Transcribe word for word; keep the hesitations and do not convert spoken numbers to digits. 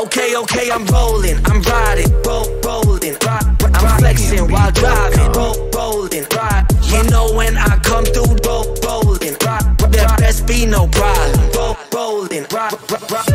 Okay, okay, I'm rolling, I'm riding, roll, rolling, ride, I'm flexing while driving, roll, rolling, ride. You know when I come through, roll, rolling, ride, there best be no problem, roll, rolling, ride, ride.